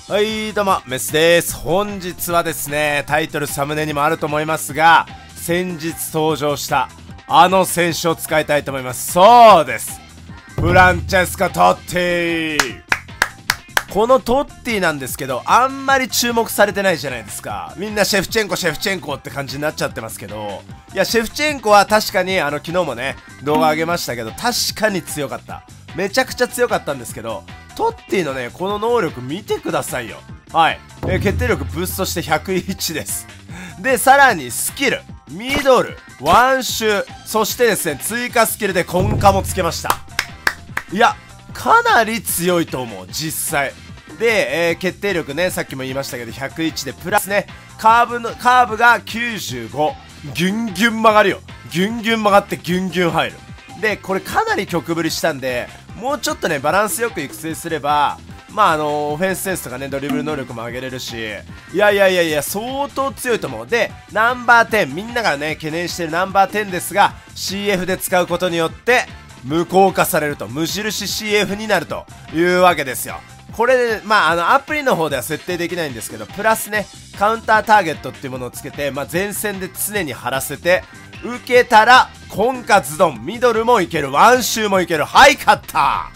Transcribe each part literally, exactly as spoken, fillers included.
はい、どうも、メスです。本日はですね、タイトル、サムネにもあると思いますが、先日登場した、あの選手を使いたいと思います。そうです。フランチェスカ・トッティ。このトッティなんですけど、あんまり注目されてないじゃないですか。みんなシェフチェンコ、シェフチェンコって感じになっちゃってますけど、いや、シェフチェンコは確かに、あの、昨日もね、動画上げましたけど、確かに強かった。めちゃくちゃ強かったんですけど、トッティのね、この能力見てくださいよ。はい。えー、決定力ブーストしてひゃくいちです。で、さらにスキル、ミドル、ワンシュ、そしてですね、追加スキルで根カもつけました。いや、かなり強いと思う、実際。で、えー、決定力ね、さっきも言いましたけど、ひゃくいちで、プラスね、カーブの、カーブがきゅうじゅうご。ギュンギュン曲がるよ。ギュンギュン曲がってギュンギュン入る。で、これかなり曲振りしたんで、もうちょっとね、バランスよく育成すれば、まああのオフェンスセンスとかね、ドリブル能力も上げれるし、いやいやいやいや、相当強いと思う。で、ナンバーテン、みんながね、懸念してるナンバーテンですが、シーエフ で使うことによって、無効化されると、無印 シーエフ になるというわけですよ。これ、まあ、あの、アプリの方では設定できないんですけど、プラスね、カウンターターゲットっていうものをつけて、まあ、前線で常に張らせて、受けたら、根下ズドン、ミドルもいける、ワンシューもいける、はい、勝った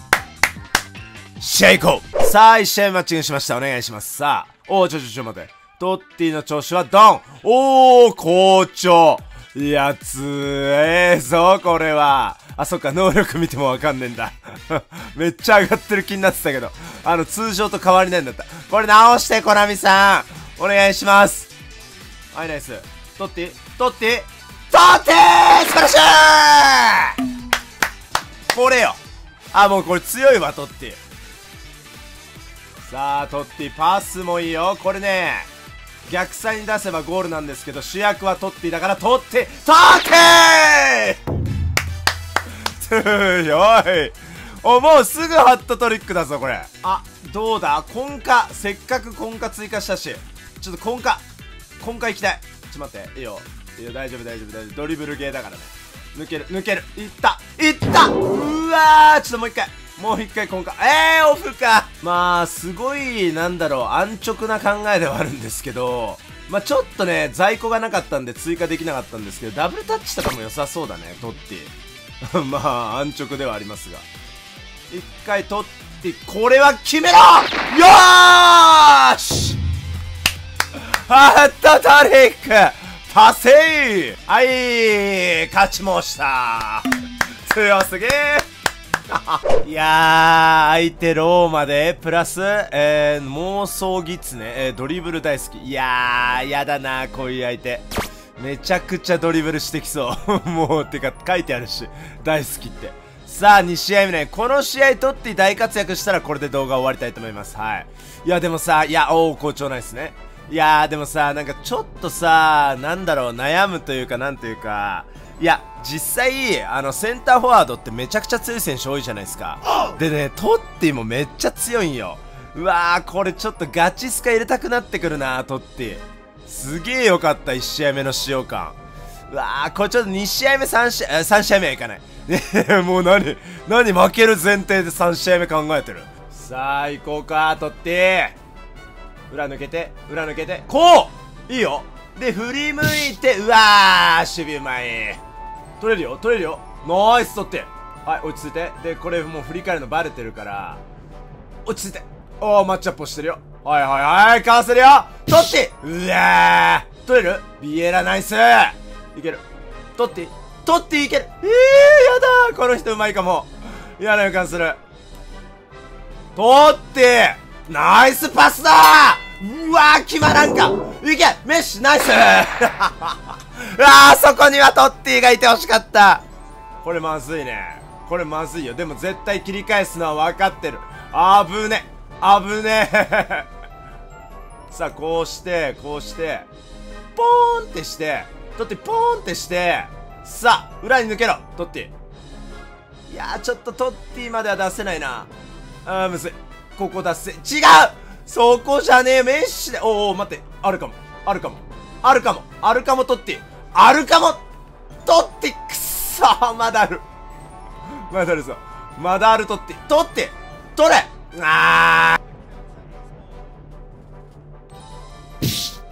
試合行こう。さあ、一試合マッチングしました。お願いします。さあ、おー、ちょちょちょ待て。トッティの調子はドン。おー、好調。いや、つえーぞ、これは。あ、そっか、能力見てもわかんねえんだ。めっちゃ上がってる気になってたけど、あの、通常と変わりないんだった。これ直して、コナミさん。お願いします。はい、ナイス。トッティトッティトッティ素晴らしい。これよ。あ、もうこれ強いわ、トッティ。さあ、トッティ、パスもいいよ。これね、逆サイに出せばゴールなんですけど、主役はトッティだから、トッティ、トッティ強い。お、もうすぐハットトリックだぞ、これ。あ、どうだ根下。せっかく根下追加したし。ちょっと根下。根下行きたい。ちょっと待って。いいよ。いいよ、大丈夫、大丈夫、大丈夫。ドリブルゲーだからね。抜ける、抜ける。いった。いったうわーちょっともう一回。もう一回根下。えー、オフか。まあ、すごい、なんだろう、安直な考えではあるんですけど、まあちょっとね、在庫がなかったんで追加できなかったんですけど、ダブルタッチとかも良さそうだね、トッティ。まあ、安直ではありますが。一回取って、これは決めろよーしハットトリックパセーはい、勝ちました強すぎーいやー、相手ローマで、プラス、えー、妄想ギツネ、えー、ドリブル大好き。いやー、やだな、こういう相手。めちゃくちゃドリブルしてきそう。もう、てか、書いてあるし、大好きって。さあ、に試合目ね。この試合取って大活躍したら、これで動画終わりたいと思います。はい。いや、でもさ、いや、おー、好調ないですね。いやー、でもさ、なんかちょっとさ、なんだろう、悩むというか、なんというか、いや、実際、あの、センターフォワードってめちゃくちゃ強い選手多いじゃないですか。でね、トッティもめっちゃ強いんよ。うわー、これちょっとガチスカ入れたくなってくるな、トッティ。すげーよかった、いち試合目の使用感。うわー、これちょっとに試合目、さん試合、さん試合目はいかない。ねえ、もう何、何負ける前提でさん試合目考えてる。さあ、行こうか、トッティ。裏抜けて、裏抜けて、こういいよ。で、振り向いて、うわー、守備うまい。取れるよ、取れるよ。ナイス、取って。はい、落ち着いて。で、これもう振り返るのバレてるから、落ち着いて。おー、マッチアップをしてるよ。はいはいはい、かわせるよ。取って、うわー、取れるビエラナイス。いける。取って、取っていける。えー、やだー、この人うまいかも。嫌な予感する。取って、ナイスパスだー。うわー、決まらんか。いけ、メッシ、ナイスうわー、そこにはトッティがいてほしかった。これまずいね。これまずいよ。でも絶対切り返すのは分かってる。あぶね。あぶねさあ、こうして、こうして、ポーンってして、トッティポーンってして、さあ、裏に抜けろ、トッティ。いやー、ちょっとトッティまでは出せないな。あー、むずい。ここ出せ、違うそこじゃねえ、メッシで、おー、待って、あるかも、あるかも、あるかも、あるかも、トッティ。あるかも、トッティ、くっそー、まだある。まだあるぞ。まだあるトッティ。トッティ取れあー